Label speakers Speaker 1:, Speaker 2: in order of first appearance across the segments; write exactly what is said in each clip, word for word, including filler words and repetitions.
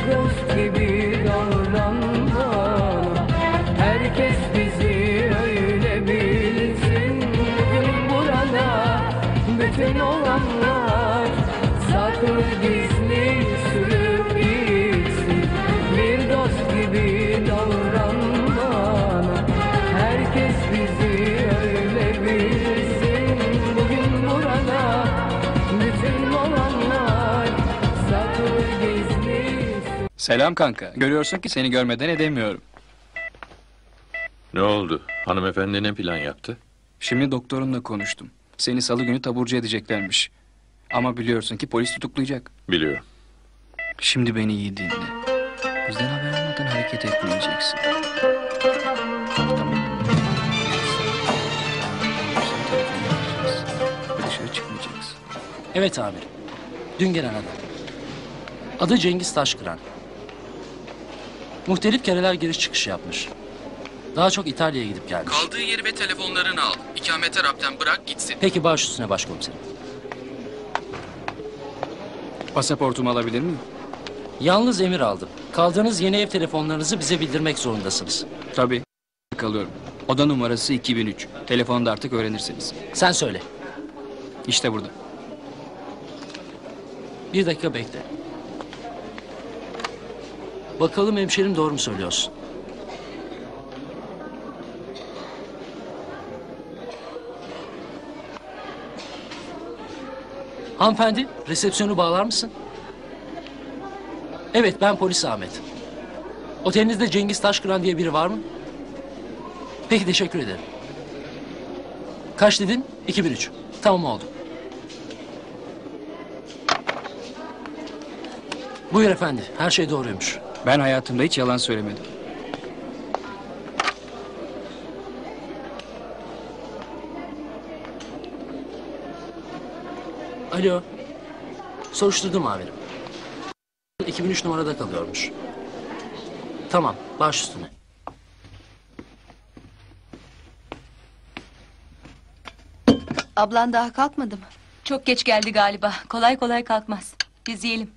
Speaker 1: dost gibi davran bana. Herkes bizi öyle bilsin. Bugün burada bütün olanlar saklı gizli sürüp gitsin. Bir dost gibi davran bana. Herkes bizi öyle bilsin. Bugün burada bütün olanlar saklı gizli.
Speaker 2: Selam kanka. Görüyorsun ki seni görmeden edemiyorum.
Speaker 3: Ne oldu? Hanımefendi ne plan yaptı?
Speaker 2: Şimdi doktorumla konuştum. Seni salı günü taburcu edeceklermiş. Ama biliyorsun ki polis tutuklayacak.
Speaker 3: Biliyorum.
Speaker 2: Şimdi beni iyi dinle. Bizden haber almadan hareket etmeyeceksin. Tamam. Dışarı çıkmayacaksın.
Speaker 4: Evet amirim. Dün gelen adam. Adı Cengiz Taşkıran. Muhtelif kereler giriş çıkış yapmış. Daha çok İtalya'ya gidip gelmiş.
Speaker 2: Kaldığı yeri ve telefonlarını al. İkamete rapten bırak gitsin.
Speaker 4: Peki baş üstüne başkomiserim.
Speaker 2: Pasaportumu alabilir miyim?
Speaker 4: Yalnız emir aldım. Kaldığınız yeni ev telefonlarınızı bize bildirmek zorundasınız.
Speaker 2: Tabii. Kalıyorum. Oda numarası iki bin üç. Telefonu da artık öğrenirsiniz.
Speaker 4: Sen söyle.
Speaker 2: İşte burada.
Speaker 4: Bir dakika bekle. Bakalım hemşerim doğru mu söylüyorsun? Hanımefendi, resepsiyonu bağlar mısın? Evet, ben polis Ahmet. Otelinizde Cengiz Taşkıran diye biri var mı? Peki, teşekkür ederim. Kaç dedin? iki bin üç. Tamam oldu. Buyur efendi, her şey doğruymuş.
Speaker 2: Ben hayatımda hiç yalan söylemedim.
Speaker 4: Alo. Soruşturdum amirim. iki bin üç numarada kalıyormuş. Tamam, baş üstüne.
Speaker 5: Ablan daha kalkmadı mı?
Speaker 6: Çok geç geldi galiba. Kolay kolay kalkmaz. Biz yiyelim.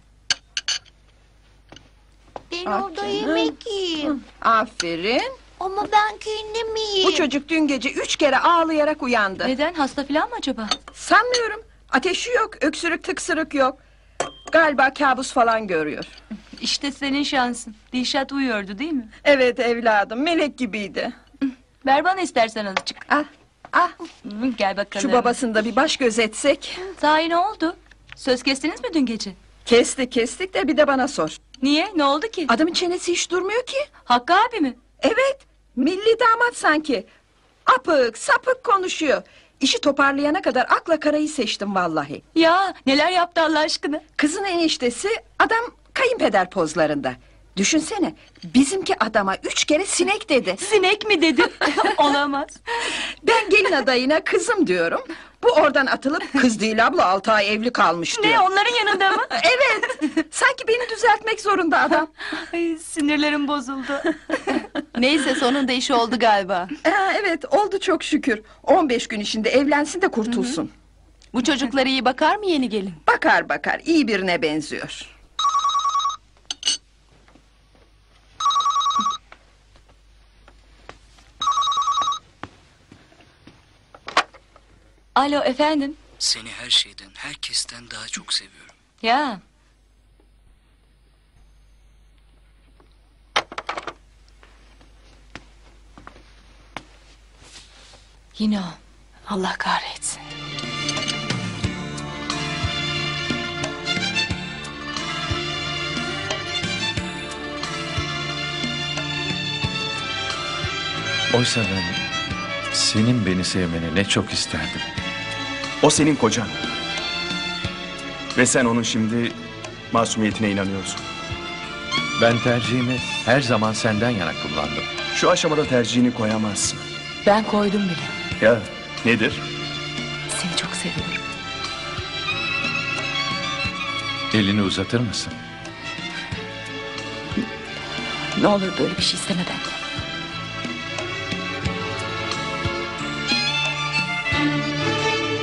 Speaker 5: Ben
Speaker 7: Ah
Speaker 5: orada
Speaker 7: canım.
Speaker 5: yemek yiyeyim.
Speaker 7: Aferin.
Speaker 5: Ama ben kendim yiyeyim.
Speaker 7: Bu çocuk dün gece üç kere ağlayarak uyandı.
Speaker 6: Neden? Hasta falan mı acaba?
Speaker 7: Sanmıyorum. Ateşi yok, öksürük tıksırık yok. Galiba kabus falan görüyor.
Speaker 6: İşte senin şansın. Dilşat uyuyordu değil mi?
Speaker 7: Evet evladım, melek gibiydi.
Speaker 6: Ver bana istersen azıcık.
Speaker 7: Ah, ah.
Speaker 6: Hı, Gel bakalım.
Speaker 7: Şu babasını da bir baş göz etsek.
Speaker 6: Sahi ne oldu? Söz kestiniz mi dün gece?
Speaker 7: Kestik kestik de bir de bana sor.
Speaker 6: Niye? Ne oldu ki?
Speaker 7: Adamın çenesi hiç durmuyor ki.
Speaker 6: Hakkı abi mi?
Speaker 7: Evet, milli damat sanki. Apık sapık konuşuyor. İşi toparlayana kadar akla karayı seçtim vallahi.
Speaker 6: Ya neler yaptı Allah aşkına?
Speaker 7: Kızın eniştesi adam kayınpeder pozlarında. Düşünsene, bizimki adama üç kere sinek dedi.
Speaker 6: Sinek mi dedi? Olamaz.
Speaker 7: Ben gelin adayına kızım diyorum. Bu oradan atılıp kız değil abla altı ay evli kalmış diyor.
Speaker 6: Ne onların yanında mı?
Speaker 7: Evet, sanki beni düzeltmek zorunda adam.
Speaker 6: Ay, sinirlerim bozuldu.
Speaker 5: Neyse sonunda işi oldu galiba.
Speaker 7: Aa, evet oldu çok şükür. on beş gün içinde evlensin de kurtulsun.
Speaker 5: Bu çocuklara iyi bakar mı yeni gelin?
Speaker 7: Bakar bakar, iyi birine benziyor.
Speaker 6: Alo efendim.
Speaker 2: Seni her şeyden, herkesten daha çok seviyorum.
Speaker 6: Ya. Yine o. Allah kahretsin.
Speaker 8: Oysa ben senin beni sevmeni ne çok isterdim.
Speaker 9: O senin kocan. Ve sen onun şimdi masumiyetine inanıyorsun.
Speaker 8: Ben tercihimi her zaman senden yana kullandım.
Speaker 9: Şu aşamada tercihini koyamazsın.
Speaker 6: Ben koydum bile.
Speaker 9: Ya nedir?
Speaker 6: Seni çok seviyorum.
Speaker 8: Elini uzatır mısın?
Speaker 6: Ne olur böyle bir şey isteme benden.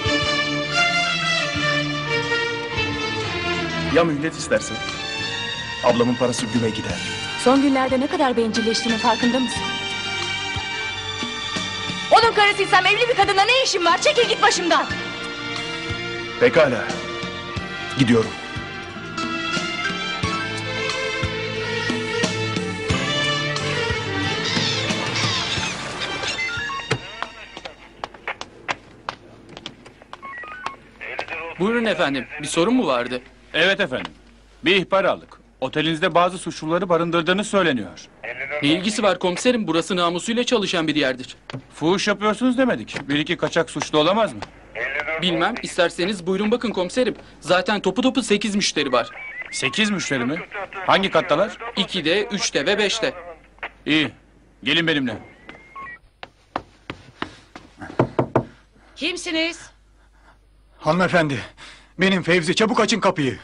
Speaker 9: Ya mühlet istersen? Ablamın parası güme gider.
Speaker 5: Son günlerde ne kadar bencilleştiğinin farkında mısın?
Speaker 6: Onun karısıysam evli bir kadınla ne işim var? Çekil git başımdan.
Speaker 9: Pekala. Gidiyorum.
Speaker 2: Buyurun efendim. Bir sorun mu vardı?
Speaker 10: Evet efendim. Bir ihbar aldık. Otelinizde bazı suçluları barındırdığınız söyleniyor.
Speaker 2: Ne ilgisi var komiserim? Burası namusuyla çalışan bir yerdir.
Speaker 10: Fuhuş yapıyorsunuz demedik. Bir iki kaçak suçlu olamaz mı?
Speaker 2: Bilmem. İsterseniz buyurun bakın komiserim. Zaten topu topu sekiz müşteri var.
Speaker 10: Sekiz müşteri mi? Hangi kattalar?
Speaker 2: İkide, üçte ve beşte.
Speaker 10: İyi. Gelin benimle.
Speaker 6: Kimsiniz?
Speaker 11: Hanımefendi, benim Fevzi, çabuk açın kapıyı.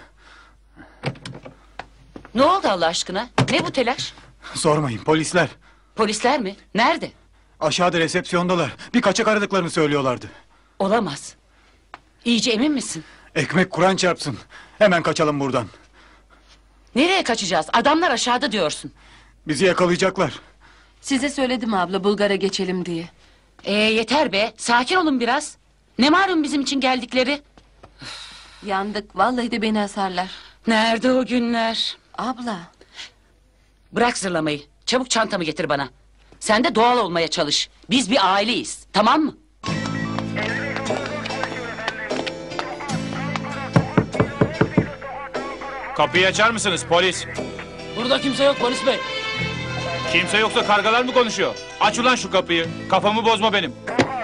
Speaker 6: Ne oldu Allah aşkına? Ne bu telaş?
Speaker 11: Sormayın, polisler.
Speaker 6: Polisler mi? Nerede?
Speaker 11: Aşağıda resepsiyondalar. Bir kaçak aradıklarını söylüyorlardı.
Speaker 6: Olamaz. İyice emin misin?
Speaker 11: Ekmek Kur'an çarpsın. Hemen kaçalım buradan.
Speaker 6: Nereye kaçacağız? Adamlar aşağıda diyorsun.
Speaker 11: Bizi yakalayacaklar.
Speaker 5: Size söyledim abla Bulgar'a geçelim diye.
Speaker 6: Ee yeter be. Sakin olun biraz. Ne malum bizim için geldikleri?
Speaker 5: Yandık vallahi de beni asarlar.
Speaker 6: Nerede o günler?
Speaker 5: Abla.
Speaker 6: Bırak zırlamayı. Çabuk çantamı getir bana. Sen de doğal olmaya çalış. Biz bir aileyiz. Tamam mı?
Speaker 10: Kapıyı açar mısınız polis?
Speaker 4: Burada kimse yok polis bey.
Speaker 10: Kimse yoksa kargalar mı konuşuyor? Aç ulan şu kapıyı. Kafamı bozma benim.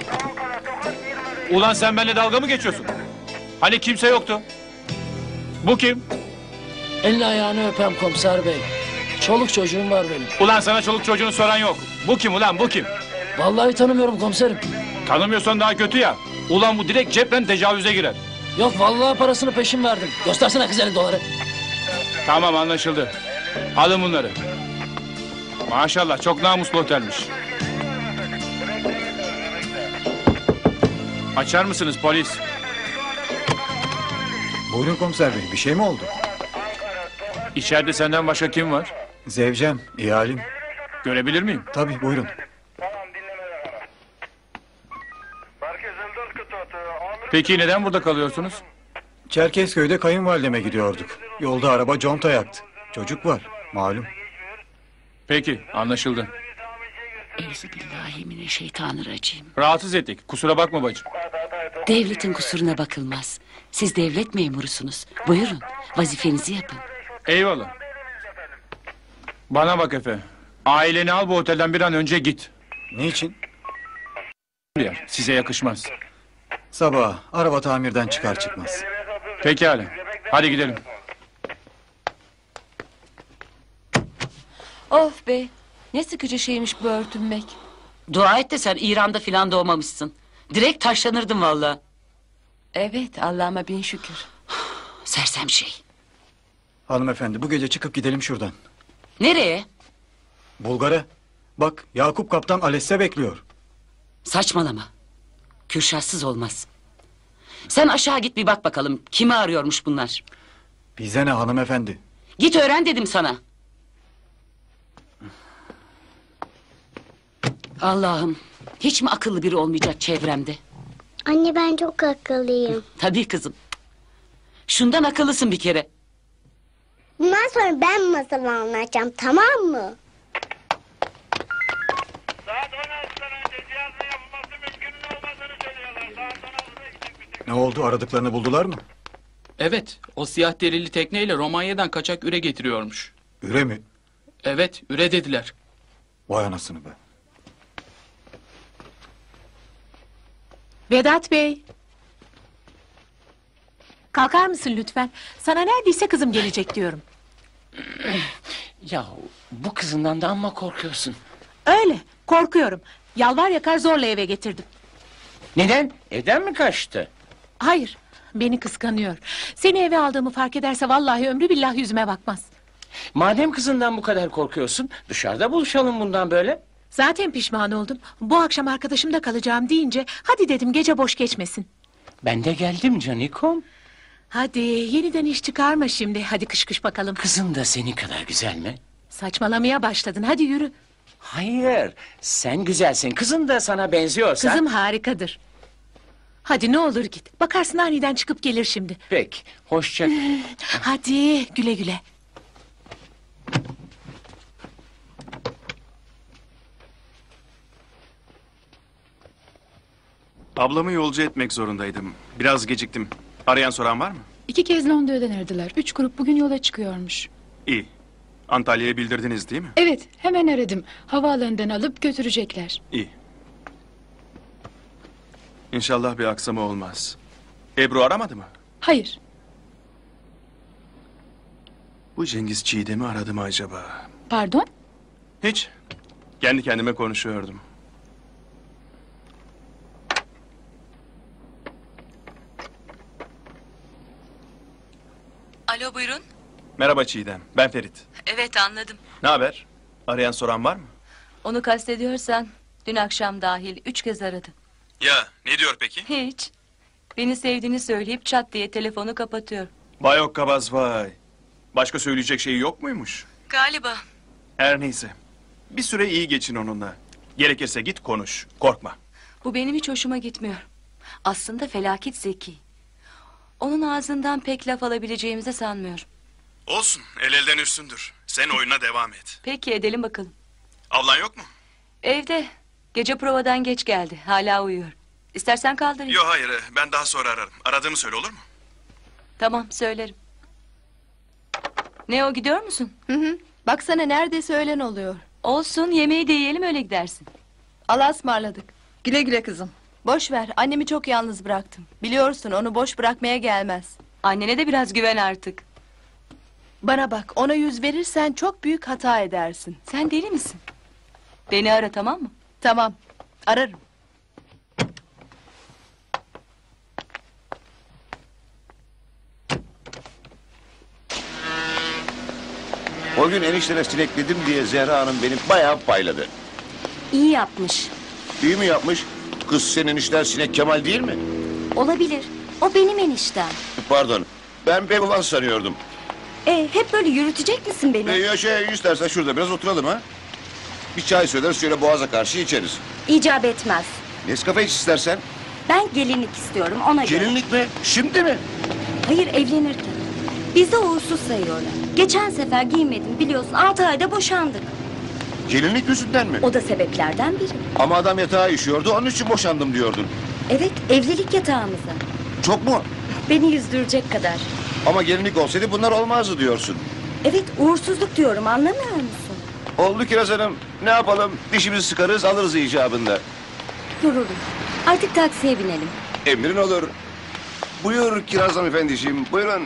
Speaker 10: Ulan sen benimle dalga mı geçiyorsun? Hani kimse yoktu? Bu kim?
Speaker 4: Elini ayağını öpem komiser bey. Çoluk çocuğum var benim.
Speaker 10: Ulan sana çoluk çocuğunu soran yok. Bu kim ulan bu kim?
Speaker 4: Vallahi tanımıyorum komiserim.
Speaker 10: Tanımıyorsan daha kötü ya. Ulan bu direkt cepten tecavüze girer.
Speaker 4: Yok vallahi parasını peşin verdim. Göstersene kız elli doları.
Speaker 10: Tamam anlaşıldı. Alın bunları. Maşallah çok namuslu otelmiş. Açar mısınız polis?
Speaker 11: Buyurun komiser bey, bir şey mi oldu?
Speaker 10: İçeride senden başka kim var?
Speaker 11: Zevcem, ihalim.
Speaker 10: Görebilir miyim?
Speaker 11: Tabii, buyurun.
Speaker 10: Peki neden burada kalıyorsunuz?
Speaker 11: Çerkezköy'de kayınvalideme gidiyorduk. Yolda araba conta yaktı. Çocuk var, malum.
Speaker 10: Peki anlaşıldı.
Speaker 6: Euzubillahimineşşeytanirracim.
Speaker 10: Rahatsız ettik. Kusura bakma bacım.
Speaker 6: Devletin kusuruna bakılmaz. Siz devlet memurusunuz. Buyurun vazifenizi yapın.
Speaker 10: Eyvallah. Bana bak Efe. Aileni al bu otelden bir an önce git.
Speaker 11: Niçin?
Speaker 10: Yer, size yakışmaz.
Speaker 11: Sabah araba tamirden çıkar çıkmaz.
Speaker 10: Pekala. Hadi gidelim.
Speaker 5: Of be. Ne sıkıcı şeymiş bu örtünmek.
Speaker 6: Dua et de sen İran'da filan doğmamışsın. Direkt taşlanırdın vallahi.
Speaker 5: Evet Allah'ıma bin şükür.
Speaker 6: Sersem şey.
Speaker 11: Hanımefendi, bu gece çıkıp gidelim şuradan.
Speaker 6: Nereye?
Speaker 11: Bulgar'a. Bak, Yakup Kaptan Ales'e bekliyor.
Speaker 6: Saçmalama. Kürşatsız olmaz. Sen aşağı git bir bak bakalım. Kimi arıyormuş bunlar?
Speaker 11: Bize ne hanımefendi?
Speaker 6: Git öğren dedim sana. Allah'ım. Hiç mi akıllı biri olmayacak çevremde?
Speaker 12: Anne ben çok akıllıyım.
Speaker 6: Tabii kızım. Şundan akıllısın bir kere.
Speaker 12: Bundan sonra ben masal anlatacağım, tamam mı?
Speaker 11: Ne oldu, aradıklarını buldular mı?
Speaker 2: Evet. O siyah derili tekneyle Romanya'dan kaçak üre getiriyormuş.
Speaker 11: Üre mi?
Speaker 2: Evet. Üre dediler.
Speaker 11: Vay anasını be.
Speaker 13: Vedat Bey. Kalkar mısın lütfen? Sana neredeyse kızım gelecek diyorum.
Speaker 4: Ya bu kızından da amma korkuyorsun.
Speaker 13: Öyle, korkuyorum. Yalvar yakar zorla eve getirdim.
Speaker 4: Neden? Evden mi kaçtı?
Speaker 13: Hayır, beni kıskanıyor. Seni eve aldığımı fark ederse vallahi ömrü billah yüzüme bakmaz.
Speaker 4: Madem kızından bu kadar korkuyorsun, dışarıda buluşalım bundan böyle.
Speaker 13: Zaten pişman oldum. Bu akşam arkadaşımda kalacağım deyince... ...hadi dedim gece boş geçmesin.
Speaker 4: Ben de geldim canikom.
Speaker 13: Hadi yeniden iş çıkarma şimdi. Hadi kış kış bakalım.
Speaker 14: Kızın da senin kadar güzel mi?
Speaker 13: Saçmalamaya başladın. Hadi yürü.
Speaker 14: Hayır, sen güzelsin. Kızın da sana benziyorsa...
Speaker 13: Kızım harikadır. Hadi ne olur git. Bakarsın aniden çıkıp gelir şimdi.
Speaker 14: Peki, hoşça kal.
Speaker 13: Hadi güle güle.
Speaker 9: Ablamı yolcu etmek zorundaydım. Biraz geciktim. Arayan soran var mı?
Speaker 15: İki kez Londra'dan aradılar. Üç grup bugün yola çıkıyormuş.
Speaker 9: İyi. Antalya'ya bildirdiniz değil mi?
Speaker 15: Evet, hemen aradım. Havaalanından alıp götürecekler.
Speaker 9: İyi. İnşallah bir aksama olmaz. Ebru aramadı mı?
Speaker 15: Hayır.
Speaker 9: Bu Cengiz Çiğdem'i aradı mı acaba?
Speaker 15: Pardon?
Speaker 9: Hiç. Kendi kendime konuşuyordum.
Speaker 16: Alo buyurun.
Speaker 9: Merhaba Çiğdem. Ben Ferit.
Speaker 16: Evet anladım.
Speaker 9: Ne haber? Arayan soran var mı?
Speaker 16: Onu kastediyorsan dün akşam dahil üç kez aradı.
Speaker 9: Ya ne diyor peki?
Speaker 16: Hiç. Beni sevdiğini söyleyip çat diye telefonu kapatıyor.
Speaker 9: Vay okkabaz vay. Başka söyleyecek şeyi yok muymuş?
Speaker 16: Galiba.
Speaker 9: Her neyse. Bir süre iyi geçin onunla. Gerekirse git konuş. Korkma.
Speaker 16: Bu benim hiç hoşuma gitmiyor. Aslında felaket zeki. Onun ağzından pek laf alabileceğimizi sanmıyorum.
Speaker 9: Olsun. El elden üstündür. Sen oyuna devam et.
Speaker 16: Peki edelim bakalım.
Speaker 9: Ablan yok mu?
Speaker 16: Evde. Gece provadan geç geldi. Hala uyuyor. İstersen kaldırayım.
Speaker 9: Yok hayır. Ben daha sonra ararım. Aradığımı söyle olur mu?
Speaker 16: Tamam söylerim. Ne o gidiyor musun?
Speaker 5: Hı hı. Baksana neredeyse öğlen oluyor.
Speaker 16: Olsun yemeği de yiyelim öyle gidersin.
Speaker 5: Allah'a ısmarladık.
Speaker 7: Güle güle kızım.
Speaker 5: Boş ver, annemi çok yalnız bıraktım. Biliyorsun onu boş bırakmaya gelmez.
Speaker 16: Annene de biraz güven artık.
Speaker 5: Bana bak, ona yüz verirsen çok büyük hata edersin.
Speaker 16: Sen deli misin? Beni ara tamam mı?
Speaker 5: Tamam, ararım.
Speaker 17: O gün eniştene sinekledim diye Zehra Hanım beni bayağı payladı.
Speaker 18: İyi yapmış.
Speaker 17: İyi mi yapmış? Kız senin enişten Sinek Kemal değil mi?
Speaker 18: Olabilir. O benim eniştem.
Speaker 17: Pardon. Ben pek olan sanıyordum.
Speaker 18: E, hep böyle yürütecek misin beni?
Speaker 17: E, ya şey istersen şurada biraz oturalım ha. Bir çay söyleriz şöyle boğaza karşı içeriz.
Speaker 18: İcap etmez.
Speaker 17: Nescafe iç istersen.
Speaker 18: Ben gelinlik istiyorum ona göre.
Speaker 17: Gelinlik mi? Şimdi mi?
Speaker 18: Hayır evlenirken. Bizde uğursuz sayıyorlar. Geçen sefer giymedim biliyorsun. Altı ayda boşandık.
Speaker 17: Gelinlik yüzünden mi?
Speaker 18: O da sebeplerden biri.
Speaker 17: Ama adam yatağa işiyordu onun için boşandım diyordun.
Speaker 18: Evet evlilik yatağımıza.
Speaker 17: Çok mu?
Speaker 18: Beni yüzdürecek kadar.
Speaker 17: Ama gelinlik olsaydı bunlar olmazdı diyorsun.
Speaker 18: Evet uğursuzluk diyorum anlamıyor musun?
Speaker 17: Oldu Kiraz Hanım. Ne yapalım? Dişimizi sıkarız alırız icabında.
Speaker 18: Yoruldum. Artık taksiye binelim.
Speaker 17: Emrin olur. Buyur Kiraz Hanım efendiciğim. Buyurun.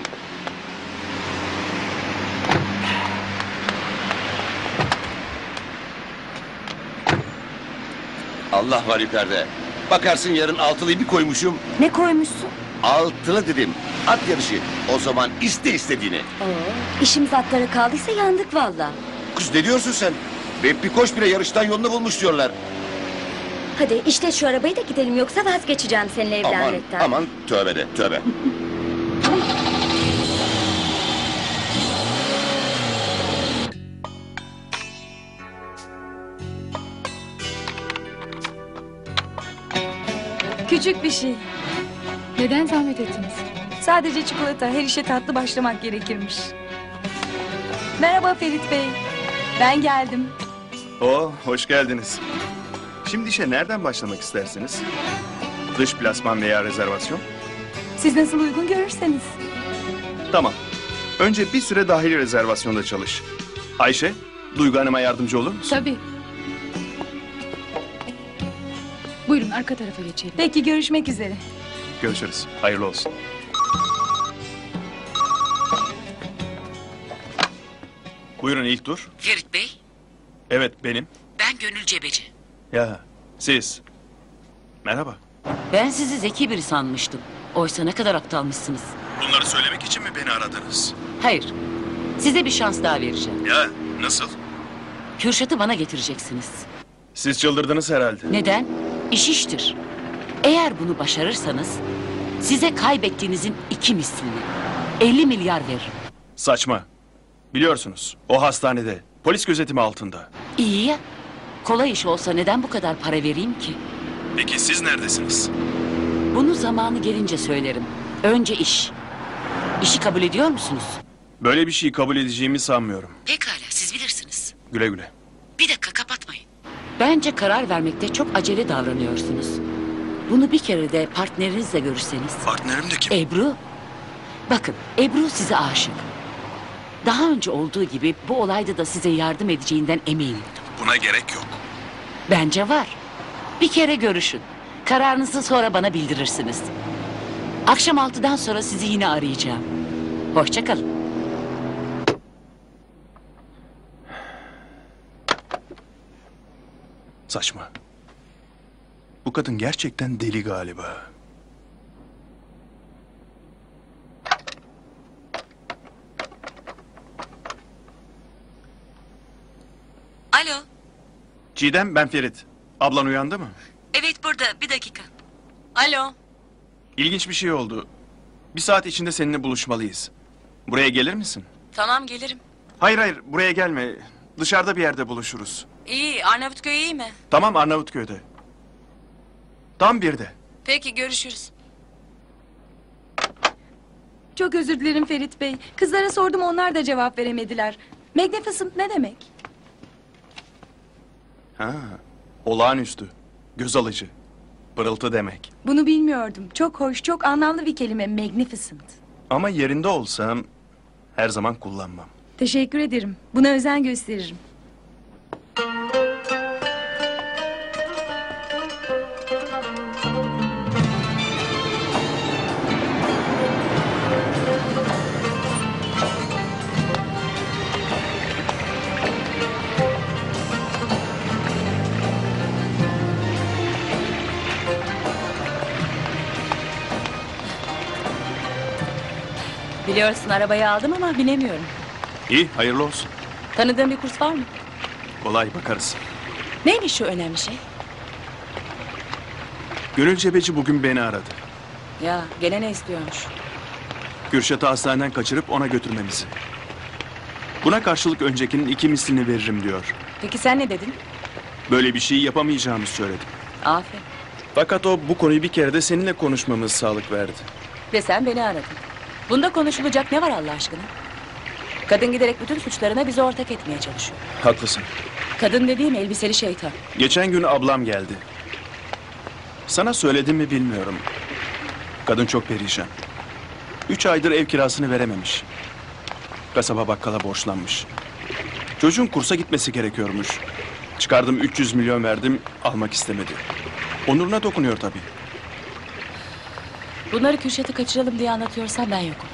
Speaker 17: Allah var yukarıda. Bakarsın yarın altılıyı bir koymuşum.
Speaker 18: Ne koymuşsun?
Speaker 17: Altılı dedim. At yarışı. O zaman iste istediğini.
Speaker 18: Oo, işimiz atlara kaldıysa yandık valla.
Speaker 17: Kız ne diyorsun sen? Vehbi Koç bile yarıştan yolunu bulmuş diyorlar.
Speaker 18: Hadi işte şu arabayı da gidelim yoksa vazgeçeceğim seninle evlenmekten.
Speaker 17: Aman aman tövbe de tövbe.
Speaker 19: Küçük bir şey.
Speaker 15: Neden zahmet ettiniz?
Speaker 19: Sadece çikolata, her işe tatlı başlamak gerekirmiş. Merhaba Ferit Bey. Ben geldim.
Speaker 9: Oo, hoş geldiniz. Şimdi işe nereden başlamak istersiniz? Dış plasman veya rezervasyon?
Speaker 19: Siz nasıl uygun görürseniz.
Speaker 9: Tamam. Önce bir süre dahili rezervasyonda çalış. Ayşe, Duygu Hanım'a yardımcı olur musun?
Speaker 15: Tabii. Buyurun arka tarafa geçelim.
Speaker 19: Peki görüşmek üzere.
Speaker 9: Görüşürüz. Hayırlı olsun. Buyurun ilk tur.
Speaker 6: Ferit Bey,
Speaker 9: Evet benim.
Speaker 6: ben Gönül Cebeci.
Speaker 9: Ya siz. Merhaba.
Speaker 6: Ben sizi zeki biri sanmıştım. Oysa ne kadar aptalmışsınız.
Speaker 9: Bunları söylemek için mi beni aradınız?
Speaker 6: Hayır, size bir şans daha vereceğim.
Speaker 9: Ya nasıl?
Speaker 6: Kürşat'ı bana getireceksiniz.
Speaker 9: Siz çıldırdınız herhalde.
Speaker 6: Neden? İş iştir. Eğer bunu başarırsanız Size kaybettiğinizin iki mislini. elli milyar veririm.
Speaker 9: Saçma. Biliyorsunuz o hastanede polis gözetimi altında.
Speaker 6: İyi ya. Kolay iş olsa neden bu kadar para vereyim ki?
Speaker 9: Peki siz neredesiniz?
Speaker 6: Bunu zamanı gelince söylerim. Önce iş. İşi kabul ediyor musunuz?
Speaker 9: Böyle bir şeyi kabul edeceğimi sanmıyorum.
Speaker 6: Pekala, siz bilirsiniz.
Speaker 9: Güle güle.
Speaker 6: Bir dakika, kapatmayın. Bence karar vermekte çok acele davranıyorsunuz. Bunu bir kere de partnerinizle görüşseniz.
Speaker 9: Partnerim de kim?
Speaker 6: Ebru. Bakın, Ebru size aşık. Daha önce olduğu gibi bu olayda da size yardım edeceğinden eminim.
Speaker 9: Buna gerek yok.
Speaker 6: Bence var. Bir kere görüşün. Kararınızı sonra bana bildirirsiniz. Akşam altıdan sonra sizi yine arayacağım. Hoşça kalın.
Speaker 9: Saçma. Bu kadın gerçekten deli galiba.
Speaker 16: Alo.
Speaker 9: Çiğdem, ben Ferit. Ablan uyandı mı?
Speaker 16: Evet burada, bir dakika. Alo.
Speaker 9: İlginç bir şey oldu. Bir saat içinde seninle buluşmalıyız. Buraya gelir misin?
Speaker 16: Tamam gelirim.
Speaker 9: Hayır hayır, buraya gelme. Dışarıda bir yerde buluşuruz.
Speaker 16: İyi, Arnavutköy iyi mi?
Speaker 9: Tamam, Arnavutköy'de. Tam birde.
Speaker 16: Peki görüşürüz.
Speaker 19: Çok özür dilerim Ferit Bey. Kızlara sordum, onlar da cevap veremediler. Magnificent ne demek?
Speaker 9: Ha, olağanüstü, göz alıcı, pırıltı demek.
Speaker 19: Bunu bilmiyordum. Çok hoş, çok anlamlı bir kelime magnificent.
Speaker 9: Ama yerinde olsam her zaman kullanmam.
Speaker 19: Teşekkür ederim. Buna özen gösteririm.
Speaker 16: Biliyorsun arabayı aldım ama binemiyorum.
Speaker 9: İyi, hayırlı olsun.
Speaker 16: Tanıdığın bir kurs var mı?
Speaker 9: Kolay, bakarız.
Speaker 16: Neymiş şu önemli şey?
Speaker 9: Gönül Cebeci bugün beni aradı.
Speaker 16: Ya gene ne istiyormuş?
Speaker 9: Kürşat'ı hastaneden kaçırıp ona götürmemizi. Buna karşılık öncekinin iki mislini veririm diyor.
Speaker 16: Peki sen ne dedin?
Speaker 9: Böyle bir şey yapamayacağımı söyledim.
Speaker 16: Aferin.
Speaker 9: Fakat o bu konuyu bir kere de seninle konuşmamız sağlık verdi.
Speaker 16: Ve sen beni aradın. Bunda konuşulacak ne var Allah aşkına? Kadın giderek bütün suçlarına bizi ortak etmeye çalışıyor.
Speaker 9: Haklısın.
Speaker 16: Kadın dediğim elbiseli şeytan.
Speaker 9: Geçen gün ablam geldi. Sana söyledim mi bilmiyorum. Kadın çok perişan. Üç aydır ev kirasını verememiş. Kasaba bakkala borçlanmış. Çocuğun kursa gitmesi gerekiyormuş. Çıkardım üç yüz milyon verdim, almak istemedi. Onuruna dokunuyor tabii.
Speaker 16: Bunları Kürşat'ı kaçıralım diye anlatıyorsan ben yokum.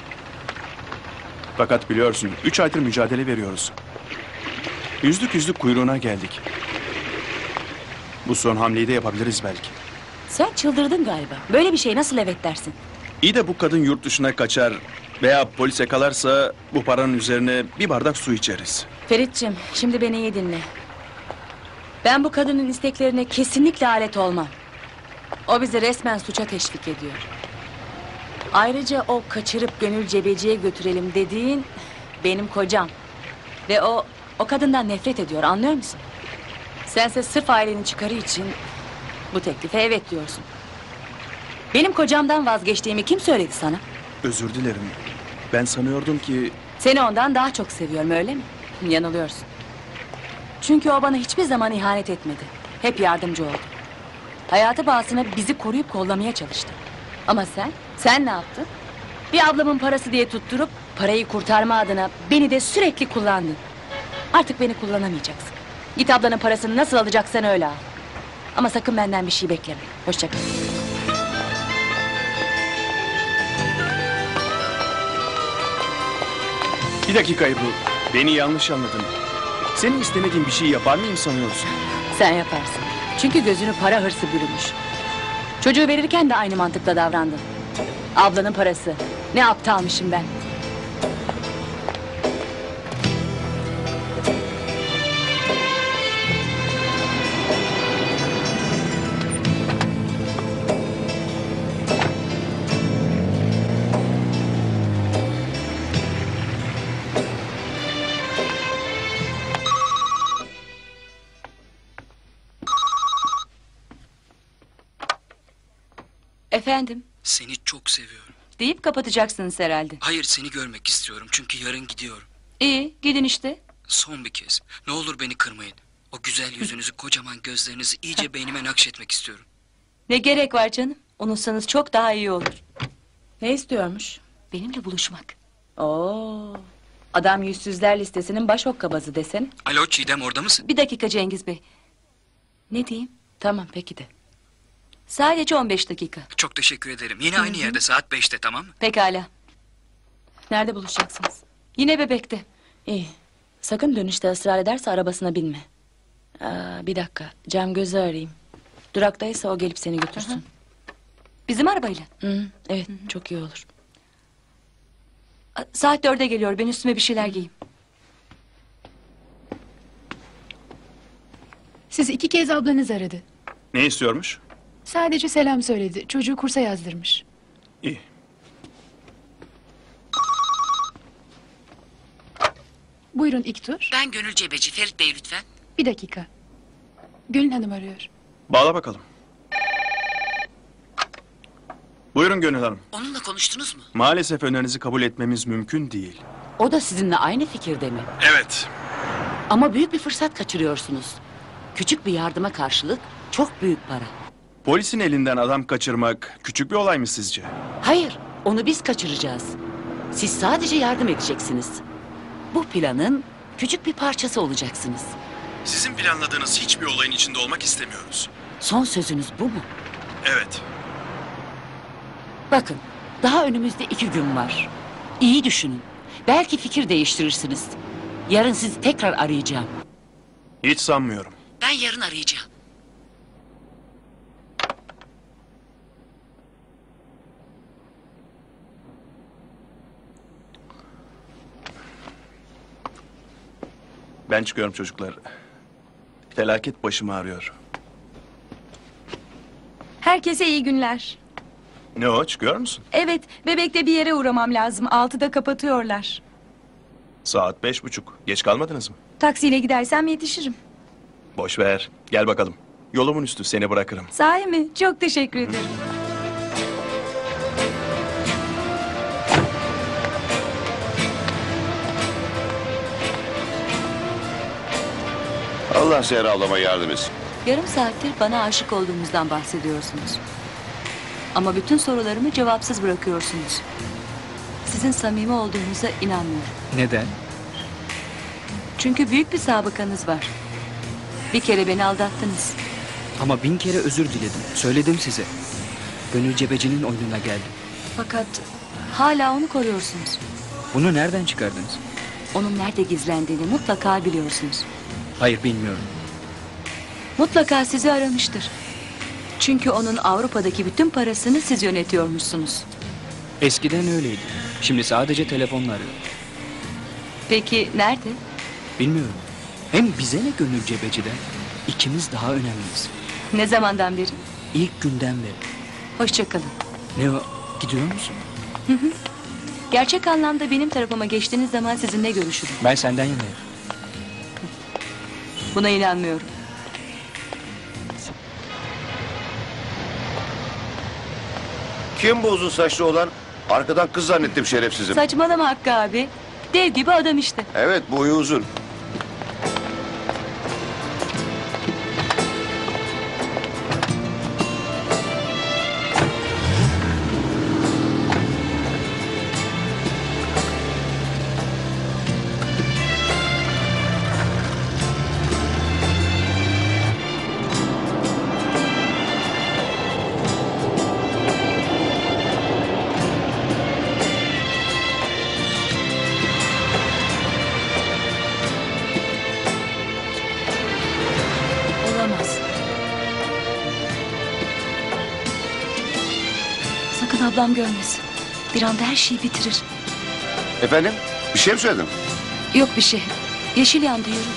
Speaker 9: Fakat biliyorsun, üç aydır mücadele veriyoruz. Yüzlük yüzlük kuyruğuna geldik. Bu son hamleyi de yapabiliriz belki.
Speaker 16: Sen çıldırdın galiba. Böyle bir şey nasıl evet dersin?
Speaker 9: İyi de bu kadın yurt dışına kaçar veya polis yakalarsa bu paranın üzerine bir bardak su içeriz.
Speaker 16: Ferit'ciğim şimdi beni iyi dinle. Ben bu kadının isteklerine kesinlikle alet olmam. O bizi resmen suça teşvik ediyor. Ayrıca o kaçırıp Gönül Cebeci'ye götürelim dediğin benim kocam. Ve o o kadından nefret ediyor, anlıyor musun? Sense sırf ailenin çıkarı için bu teklife evet diyorsun. Benim kocamdan vazgeçtiğimi kim söyledi sana?
Speaker 9: Özür dilerim. Ben sanıyordum ki...
Speaker 16: Seni ondan daha çok seviyorum, öyle mi? Yanılıyorsun. Çünkü o bana hiçbir zaman ihanet etmedi. Hep yardımcı oldu. Hayatı pahasına bizi koruyup kollamaya çalıştı. Ama sen, sen ne yaptın? Bir ablamın parası diye tutturup parayı kurtarma adına beni de sürekli kullandın. Artık beni kullanamayacaksın. Git ablanın parasını nasıl alacaksan öyle al. Ama sakın benden bir şey bekleme. Hoşça kal.
Speaker 9: Bir dakika Ebru. Beni yanlış anladın. Senin istemediğin bir şey yapar mıyım sanıyorsun?
Speaker 16: Sen yaparsın. Çünkü gözünü para hırsı bürümüş. Çocuğu verirken de aynı mantıkla davrandın. Ablanın parası. Ne aptalmışım ben. Efendim?
Speaker 2: Seni çok seviyorum.
Speaker 16: Deyip kapatacaksınız herhalde.
Speaker 2: Hayır, seni görmek istiyorum çünkü yarın gidiyorum.
Speaker 16: İyi, gidin işte.
Speaker 2: Son bir kez. Ne olur beni kırmayın. O güzel yüzünüzü, kocaman gözlerinizi iyice beynime nakşetmek istiyorum.
Speaker 16: Ne gerek var canım? Unutsanız çok daha iyi olur. Ne istiyormuş? Benimle buluşmak. Oo, adam yüzsüzler listesinin baş hokkabazı desene.
Speaker 2: Alo Çiğdem, orada mısın?
Speaker 16: Bir dakika Cengiz Bey. Ne diyeyim? Tamam peki de. Sadece on beş dakika.
Speaker 2: Çok teşekkür ederim. Yine aynı yerde saat beşte, tamam mı?
Speaker 16: Pekala. Nerede buluşacaksınız? Yine Bebek'te. İyi. Sakın dönüşte ısrar ederse arabasına binme. Aa, bir dakika. Cem Göz'ü arayayım. Duraktaysa o gelip seni götürsün. Bizim arabayla? Hı, evet, çok iyi olur. A, Saat dörde geliyor. Ben üstüme bir şeyler giyeyim.
Speaker 15: Sizi iki kez ablanız aradı.
Speaker 9: Ne istiyormuş?
Speaker 15: Sadece selam söyledi. Çocuğu kursa yazdırmış.
Speaker 9: İyi.
Speaker 15: Buyurun İktur.
Speaker 6: Ben Gönül Cebeci. Ferit Bey lütfen.
Speaker 15: Bir dakika. Gönül Hanım arıyor.
Speaker 9: Bağla bakalım. Buyurun Gönül Hanım.
Speaker 6: Onunla konuştunuz mu?
Speaker 9: Maalesef önerinizi kabul etmemiz mümkün değil.
Speaker 6: O da sizinle aynı fikirde mi?
Speaker 9: Evet.
Speaker 6: Ama büyük bir fırsat kaçırıyorsunuz. Küçük bir yardıma karşılık çok büyük para.
Speaker 9: Polisin elinden adam kaçırmak küçük bir olay mı sizce?
Speaker 6: Hayır, onu biz kaçıracağız. Siz sadece yardım edeceksiniz. Bu planın küçük bir parçası olacaksınız.
Speaker 9: Sizin planladığınız hiçbir olayın içinde olmak istemiyoruz.
Speaker 6: Son sözünüz bu mu?
Speaker 9: Evet.
Speaker 6: Bakın, daha önümüzde iki gün var. İyi düşünün. Belki fikir değiştirirsiniz. Yarın sizi tekrar arayacağım.
Speaker 9: Hiç sanmıyorum.
Speaker 6: Ben yarın arayacağım.
Speaker 9: Ben çıkıyorum çocuklar. Felaket başımı ağrıyor.
Speaker 19: Herkese iyi günler.
Speaker 9: Ne o, çıkıyor musun?
Speaker 19: Evet, Bebek'te bir yere uğramam lazım. Altıda kapatıyorlar.
Speaker 9: Saat beş buçuk. Geç kalmadınız mı?
Speaker 19: Taksiyle gidersem yetişirim.
Speaker 9: Boş ver. Gel bakalım. Yolumun üstü, seni bırakırım.
Speaker 19: Sahi mi? Çok teşekkür ederim.
Speaker 17: Allah Seher ablama yardım etsin.
Speaker 16: Yarım saattir bana aşık olduğumuzdan bahsediyorsunuz. Ama bütün sorularımı cevapsız bırakıyorsunuz. Sizin samimi olduğunuza inanmıyorum.
Speaker 2: Neden?
Speaker 16: Çünkü büyük bir sabıkanız var. Bir kere beni aldattınız.
Speaker 2: Ama bin kere özür diledim. Söyledim size. Gönül Cebeci'nin oyununa geldim.
Speaker 16: Fakat hala onu koruyorsunuz.
Speaker 2: Bunu nereden çıkardınız?
Speaker 16: Onun nerede gizlendiğini mutlaka biliyorsunuz.
Speaker 2: Hayır, bilmiyorum.
Speaker 16: Mutlaka sizi aramıştır. Çünkü onun Avrupa'daki bütün parasını siz yönetiyormuşsunuz.
Speaker 2: Eskiden öyleydi. Şimdi sadece telefonla arıyor.
Speaker 16: Peki nerede?
Speaker 2: Bilmiyorum. Hem bize ne Gönül Cebeci'den? İkimiz daha önemliyiz.
Speaker 16: Ne zamandan beri?
Speaker 2: İlk günden beri.
Speaker 16: Hoşça kalın.
Speaker 2: Ne o? Gidiyor musun?
Speaker 16: Hı hı. Gerçek anlamda benim tarafıma geçtiğiniz zaman sizinle görüşürüm.
Speaker 2: Ben senden yanayım.
Speaker 16: Buna inanmıyorum.
Speaker 17: Kim bu uzun saçlı olan? Arkadan kız zannettim şerefsizim.
Speaker 16: Saçmalama Hakkı abi. Dev gibi adam işte.
Speaker 17: Evet, boyu uzun.
Speaker 16: Olamaz. Sakın ablam görmesin. Bir anda her şeyi bitirir.
Speaker 17: Efendim? Bir şey mi söyledin?
Speaker 16: Yok bir şey. Yeşil yandı, yürü.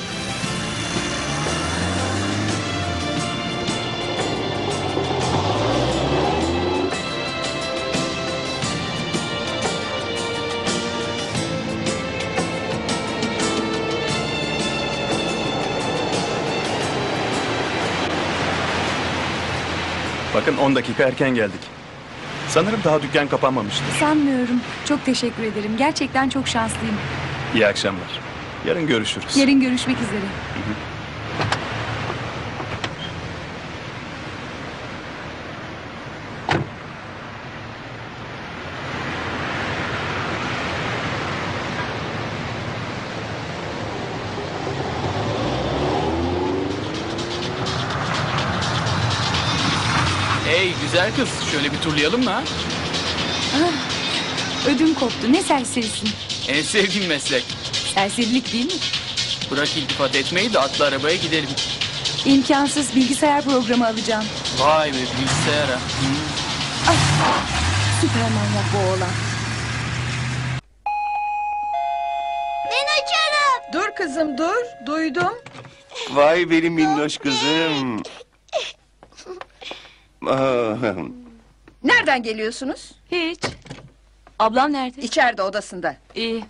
Speaker 9: Bakın on dakika erken geldik. Sanırım daha dükkan kapanmamıştır.
Speaker 19: Sanmıyorum. Çok teşekkür ederim. Gerçekten çok şanslıyım.
Speaker 9: İyi akşamlar. Yarın görüşürüz.
Speaker 19: Yarın görüşmek üzere.
Speaker 2: Hey güzel kız, şöyle bir turlayalım mı ha?
Speaker 19: Ah, ödüm koptu. Ne serserisin.
Speaker 2: En sevdiğim meslek.
Speaker 19: Serserilik değil mi?
Speaker 2: Bırak iltifat etmeyi de atla arabaya gidelim.
Speaker 19: İmkansız, bilgisayar programı alacağım.
Speaker 2: Vay be, bilgisayara.
Speaker 19: Ah, süper manyak bu oğlan.
Speaker 12: Ben açarım.
Speaker 7: Dur kızım dur. Duydum.
Speaker 17: Vay benim minnoş kızım. Ah,
Speaker 7: Nereden geliyorsunuz?
Speaker 16: Hiç. Ablam nerede?
Speaker 7: İçeride odasında.
Speaker 16: İyi.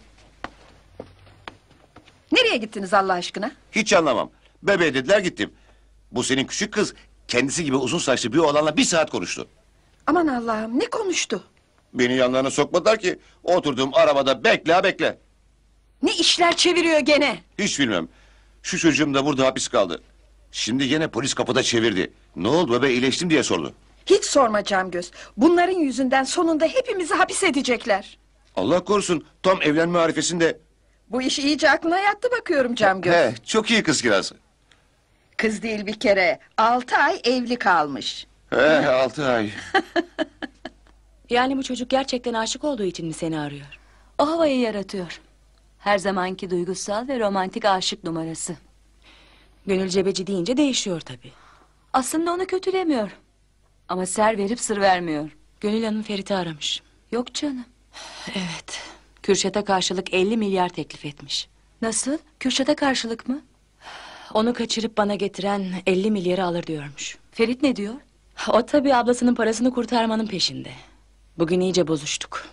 Speaker 7: Nereye gittiniz Allah aşkına?
Speaker 17: Hiç anlamam. Bebeğe dediler gittim. Bu senin küçük kız kendisi gibi uzun saçlı bir oğlanla bir saat konuştu.
Speaker 7: Aman Allah'ım ne konuştu?
Speaker 17: Beni yanlarına sokmadılar ki. Oturdum arabada bekle ha bekle.
Speaker 7: Ne işler çeviriyor gene?
Speaker 17: Hiç bilmem. Şu çocuğum da burada hapis kaldı. Şimdi gene polis kapıda çevirdi. Ne oldu bebe, iyileştim diye sordu.
Speaker 7: Hiç sorma Camgöz. Bunların yüzünden sonunda hepimizi hapis edecekler.
Speaker 17: Allah korusun, tam evlenme arifesinde.
Speaker 7: Bu iş iyice aklına yattı bakıyorum Camgöz.
Speaker 17: He, çok iyi kız kirası.
Speaker 7: Kız değil bir kere. Altı ay evli kalmış.
Speaker 17: He, altı ay.
Speaker 16: Yani bu çocuk gerçekten aşık olduğu için mi seni arıyor?
Speaker 5: O havayı yaratıyor. Her zamanki duygusal ve romantik aşık numarası.
Speaker 16: Gönül cebeci deyince değişiyor tabii.
Speaker 5: Aslında onu kötülemiyor. Ama ser verip sır vermiyor.
Speaker 16: Gönül Hanım Ferit'i aramış.
Speaker 5: Yok canım.
Speaker 16: Evet. Kürşat'a karşılık elli milyar teklif etmiş.
Speaker 5: Nasıl? Kürşat'a karşılık mı?
Speaker 16: Onu kaçırıp bana getiren elli milyarı alır diyormuş.
Speaker 5: Ferit ne diyor?
Speaker 16: O tabii ablasının parasını kurtarmanın peşinde. Bugün iyice bozuştuk.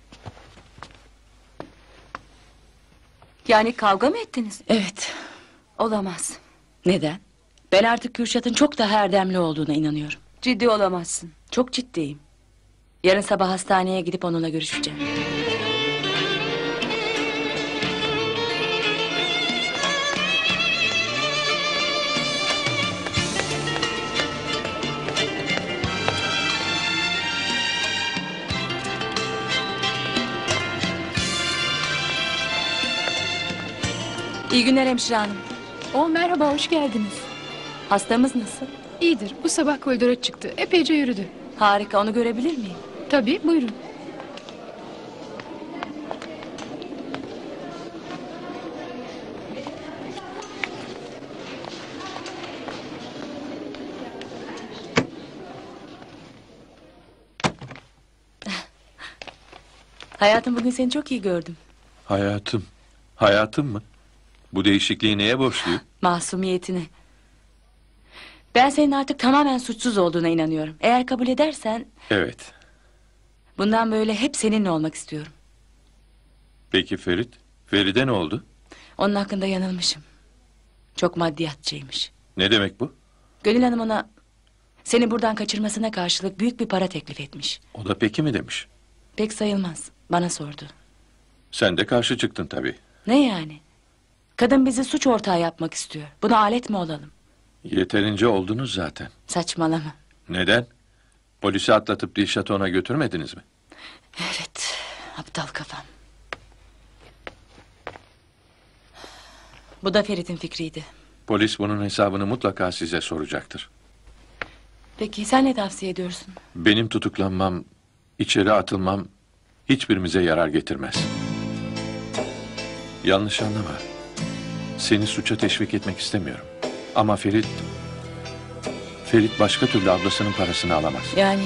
Speaker 5: Yani kavga mı ettiniz?
Speaker 16: Evet.
Speaker 5: Olamaz.
Speaker 16: Neden? Ben artık Kürşat'ın çok daha erdemli olduğuna inanıyorum.
Speaker 5: Ciddi olamazsın.
Speaker 16: Çok ciddiyim. Yarın sabah hastaneye gidip onunla görüşeceğim. İyi günler hemşire hanım.
Speaker 15: O merhaba, hoş geldiniz.
Speaker 16: Hastamız nasıl?
Speaker 15: İyidir, bu sabah koridora çıktı. Epeyce yürüdü.
Speaker 16: Harika, onu görebilir miyim?
Speaker 15: Tabii, buyurun.
Speaker 16: Hayatım, bugün seni çok iyi gördüm.
Speaker 3: Hayatım. Hayatım mı? Bu değişikliği neye borçluyum?
Speaker 16: Masumiyetine. Ben senin artık tamamen suçsuz olduğuna inanıyorum. Eğer kabul edersen...
Speaker 3: Evet.
Speaker 16: Bundan böyle hep seninle olmak istiyorum.
Speaker 3: Peki Ferit? Feride ne oldu?
Speaker 16: Onun hakkında yanılmışım. Çok maddiyatçıymış.
Speaker 3: Ne demek bu?
Speaker 16: Gönül Hanım ona... seni buradan kaçırmasına karşılık büyük bir para teklif etmiş.
Speaker 3: O da peki mi demiş?
Speaker 16: Pek sayılmaz. Bana sordu.
Speaker 3: Sen de karşı çıktın tabii.
Speaker 16: Ne yani? Kadın bizi suç ortağı yapmak istiyor. Buna alet mi olalım?
Speaker 3: Yeterince oldunuz zaten.
Speaker 16: Saçmalama.
Speaker 3: Neden? Polisi atlatıp Dilşat'ı ona götürmediniz mi?
Speaker 16: Evet. Aptal kafam. Bu da Ferit'in fikriydi.
Speaker 3: Polis bunun hesabını mutlaka size soracaktır.
Speaker 16: Peki sen ne tavsiye ediyorsun?
Speaker 3: Benim tutuklanmam, içeri atılmam hiçbirimize yarar getirmez. Yanlış anlama. Seni suça teşvik etmek istemiyorum. Ama Ferit... Ferit başka türlü ablasının parasını alamaz.
Speaker 16: Yani...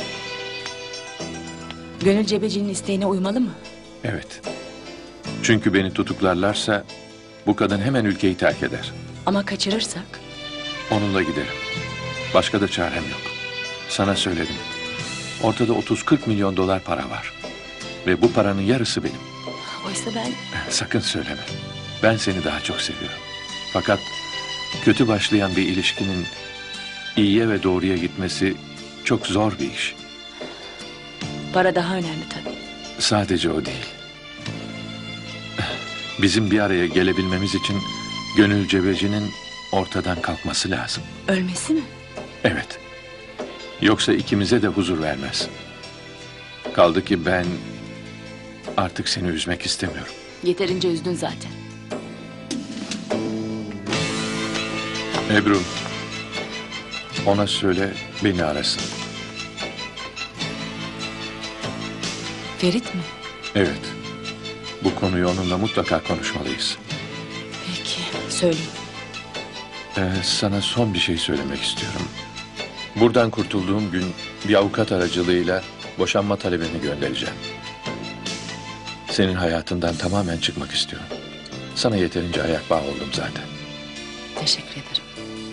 Speaker 16: Gönül Cebeci'nin isteğine uymalı mı?
Speaker 3: Evet. Çünkü beni tutuklarlarsa... bu kadın hemen ülkeyi terk eder.
Speaker 16: Ama kaçırırsak?
Speaker 3: Onunla giderim. Başka da çarem yok. Sana söyledim. Ortada otuz kırk milyon dolar para var. Ve bu paranın yarısı benim.
Speaker 16: Oysa ben...
Speaker 3: Sakın söyleme. Ben seni daha çok seviyorum. Fakat kötü başlayan bir ilişkinin iyiye ve doğruya gitmesi çok zor bir iş.
Speaker 16: Para daha önemli tabii.
Speaker 3: Sadece o değil. Bizim bir araya gelebilmemiz için Gönül Cebeci'nin ortadan kalkması lazım.
Speaker 16: Ölmesi mi?
Speaker 3: Evet. Yoksa ikimize de huzur vermez. Kaldı ki ben artık seni üzmek istemiyorum.
Speaker 16: Yeterince üzdün zaten.
Speaker 3: Ebru, ona söyle beni arasın.
Speaker 16: Ferit mi?
Speaker 3: Evet. Bu konuyu onunla mutlaka konuşmalıyız.
Speaker 16: Peki, söyleyeyim.
Speaker 3: Ee, sana son bir şey söylemek istiyorum. Buradan kurtulduğum gün bir avukat aracılığıyla boşanma talebini göndereceğim. Senin hayatından tamamen çıkmak istiyorum. Sana yeterince ayak bağı oldum zaten.
Speaker 16: Teşekkür ederim.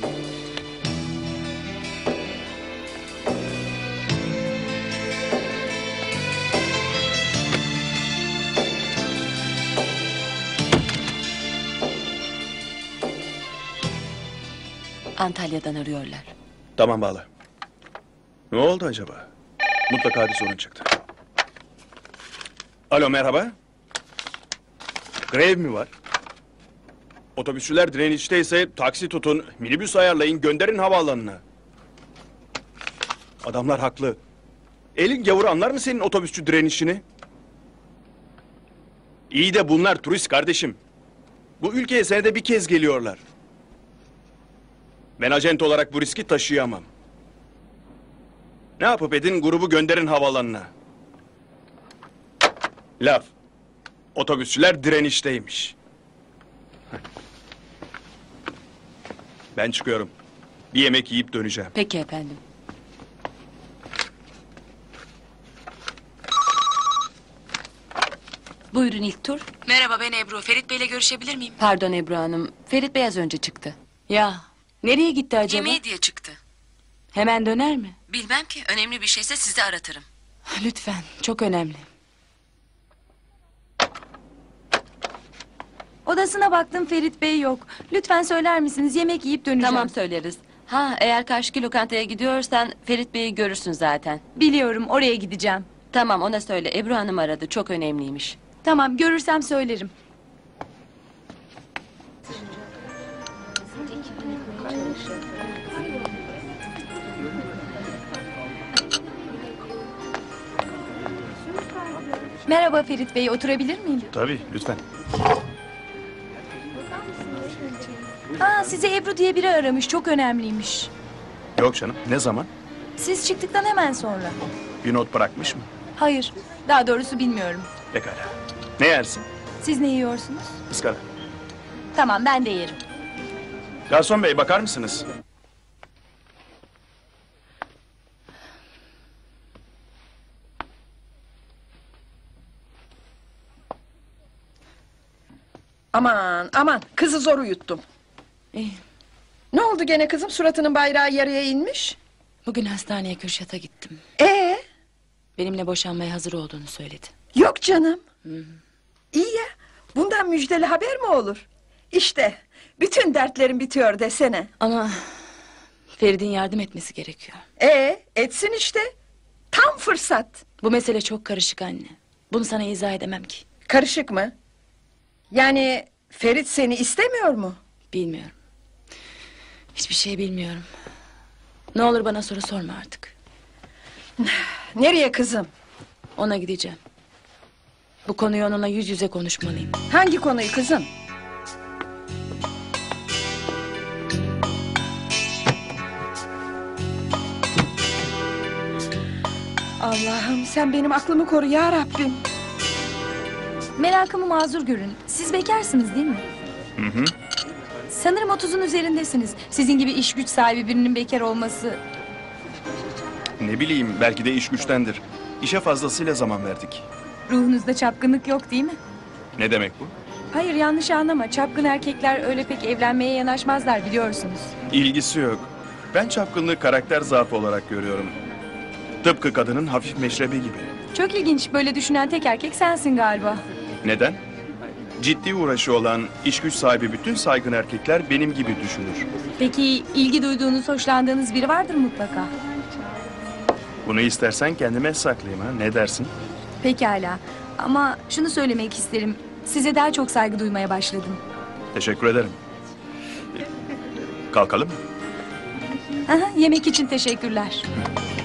Speaker 16: Antalya'dan arıyorlar.
Speaker 9: Tamam bağla. Ne oldu acaba? Mutlaka bir sorun çıktı. Alo merhaba. Grev mi var? Otobüsçüler direnişteyse taksi tutun, minibüs ayarlayın, gönderin havaalanına. Adamlar haklı. Elin gavuru anlar mı senin otobüsçü direnişini? İyi de bunlar turist kardeşim. Bu ülkeye senede bir kez geliyorlar. Ben acent olarak bu riski taşıyamam. Ne yapıp edin grubu gönderin havaalanına. Laf. Otobüsçüler direnişteymiş. Ben çıkıyorum. Bir yemek yiyip döneceğim.
Speaker 16: Peki efendim. Buyurun ilk tur.
Speaker 6: Merhaba, ben Ebru. Ferit Bey'le görüşebilir miyim?
Speaker 16: Pardon Ebru Hanım. Ferit Bey az önce çıktı. Ya nereye gitti acaba?
Speaker 6: Yemeği diye çıktı.
Speaker 16: Hemen döner mi?
Speaker 6: Bilmem ki, önemli bir şeyse sizi aratırım.
Speaker 16: Lütfen, çok önemli.
Speaker 19: Odasına baktım, Ferit Bey yok. Lütfen söyler misiniz? Yemek yiyip döneceğim.
Speaker 16: Tamam, söyleriz. Ha, eğer karşıki lokantaya gidiyorsan Ferit Bey'i görürsün zaten.
Speaker 19: Biliyorum, oraya gideceğim.
Speaker 16: Tamam, ona söyle. Ebru Hanım aradı, çok önemliymiş.
Speaker 19: Tamam, görürsem söylerim. Merhaba Ferit Bey, oturabilir miyim?
Speaker 9: Tabii, lütfen.
Speaker 19: Aa, size Ebru diye biri aramış, çok önemliymiş.
Speaker 9: Yok canım, ne zaman?
Speaker 19: Siz çıktıktan hemen sonra.
Speaker 9: Bir not bırakmış mı?
Speaker 19: Hayır, daha doğrusu bilmiyorum.
Speaker 9: Pekala. Ne yersin?
Speaker 19: Siz ne yiyorsunuz?
Speaker 9: Iskara.
Speaker 19: Tamam, ben de yerim.
Speaker 9: Garson bey, bakar mısınız?
Speaker 7: Aman aman, kızı zor uyuttum.
Speaker 16: İyi.
Speaker 7: Ne oldu gene kızım, suratının bayrağı yarıya inmiş?
Speaker 16: Bugün hastaneye Kürşat'a gittim.
Speaker 7: Ee?
Speaker 16: Benimle boşanmaya hazır olduğunu söyledi.
Speaker 7: Yok canım.
Speaker 16: Hı.
Speaker 7: İyi ya, bundan müjdeli haber mi olur? İşte, bütün dertlerim bitiyor desene.
Speaker 16: Ama Ferit'in yardım etmesi gerekiyor.
Speaker 7: Ee, etsin işte. Tam fırsat.
Speaker 16: Bu mesele çok karışık anne. Bunu sana izah edemem ki.
Speaker 7: Karışık mı? Yani Ferit seni istemiyor mu?
Speaker 16: Bilmiyorum. Hiçbir şey bilmiyorum. Ne olur bana soru sorma artık.
Speaker 7: Nereye kızım?
Speaker 16: Ona gideceğim. Bu konuyu onunla yüz yüze konuşmalıyım.
Speaker 7: Hangi konuyu kızım? Allah'ım sen benim aklımı koru ya Rabbim.
Speaker 19: Merakımı mazur görün. Siz bekarsınız değil mi?
Speaker 9: Hı hı.
Speaker 19: Sanırım otuzun üzerindesiniz. Sizin gibi iş güç sahibi birinin bekar olması...
Speaker 9: Ne bileyim, belki de iş güçtendir. İşe fazlasıyla zaman verdik.
Speaker 19: Ruhunuzda çapkınlık yok değil mi?
Speaker 9: Ne demek bu?
Speaker 19: Hayır, yanlış anlama. Çapkın erkekler öyle pek evlenmeye yanaşmazlar, biliyorsunuz.
Speaker 9: İlgisi yok. Ben çapkınlığı karakter zaafı olarak görüyorum. Tıpkı kadının hafif meşrebi gibi.
Speaker 19: Çok ilginç, böyle düşünen tek erkek sensin galiba.
Speaker 9: Neden? Ciddi uğraşı olan, iş güç sahibi bütün saygın erkekler benim gibi düşünür.
Speaker 19: Peki ilgi duyduğunuz, hoşlandığınız biri vardır mutlaka.
Speaker 9: Bunu istersen kendime saklayayım ha. Ne dersin?
Speaker 19: Pekala. Ama şunu söylemek isterim. Size daha çok saygı duymaya başladım.
Speaker 9: Teşekkür ederim. Kalkalım mı?
Speaker 19: Aha, yemek için teşekkürler.